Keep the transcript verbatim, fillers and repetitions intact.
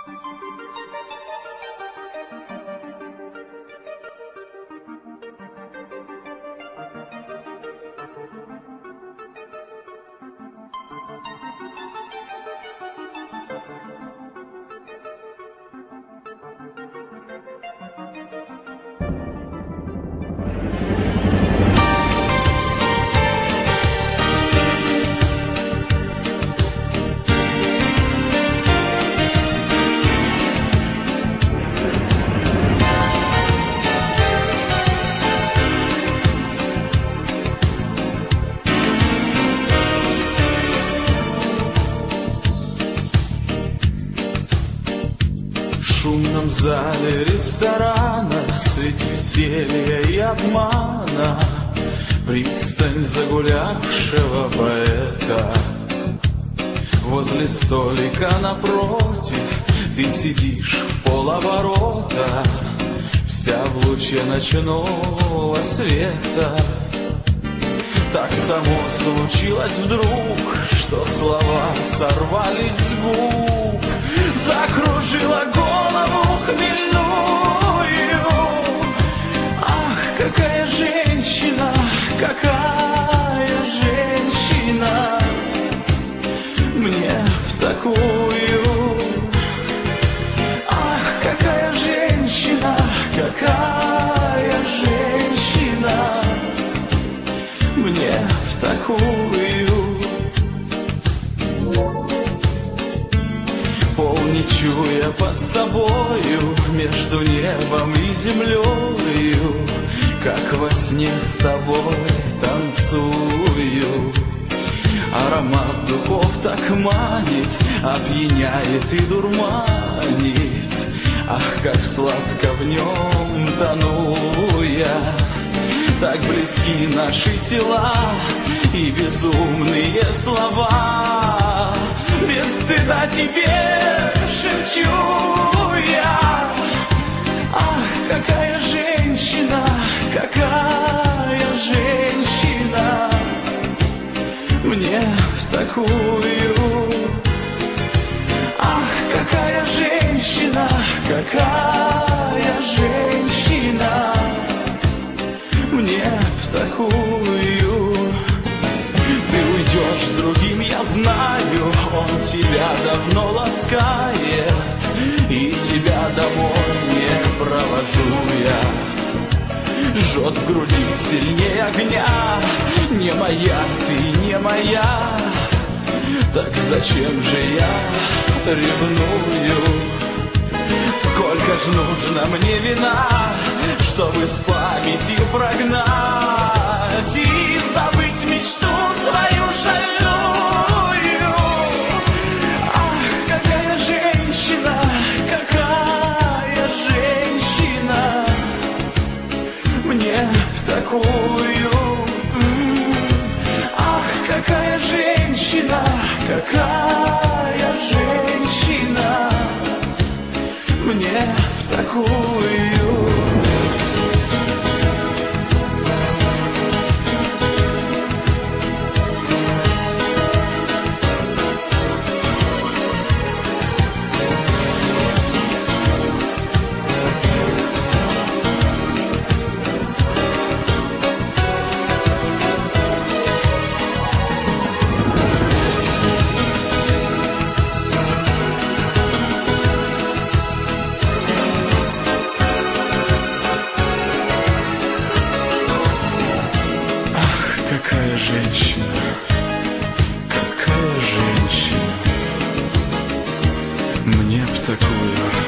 В шумном зале ресторана средь веселья и обмана пристань загулявшего поэта. Возле столика напротив ты сидишь в полоборота, вся в луче ночного света. Так само случилось вдруг, что слова сорвались с губ, закружила голову хмельную. Ах, какая женщина, какая женщина, мне в такую. Ах, какая женщина, какая женщина, мне в такую. Пол не чуя под собою, между небом и землею, как во сне с тобой танцую. Аромат духов так манит, опьяняет и дурманит. Ах, как сладко в нем тону я. Так близки наши тела и безумные слова. Без стыда тебе шепчу я. Ах, какая женщина, какая женщина, мне в такую. Ах, какая женщина, какая женщина, мне в такую. Ты уйдешь с другим, я знаю, он тебя давно ласкает, и тебя домой не провожу я. Жжет в груди сильнее огня, не моя, ты не моя. Так зачем же я ревную? Сколько ж нужно мне вина, чтобы с памяти прогнать и забыть мечту свою шальную. Ах, какая женщина, какая женщина, мне в такую. Ах, какая женщина, какая женщина, мне в такую. Какая женщина, какая женщина, мне б такую.